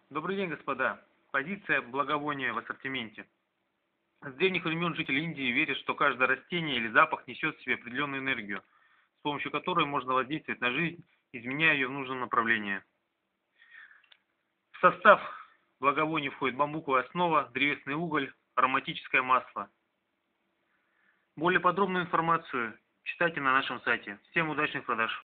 Добрый день, господа. Позиция благовония в ассортименте. С древних времен жители Индии верят, что каждое растение или запах несет в себе определенную энергию, с помощью которой можно воздействовать на жизнь, изменяя ее в нужном направлении. В состав благовоний входит бамбуковая основа, древесный уголь, ароматическое масло. Более подробную информацию читайте на нашем сайте. Всем удачных продаж!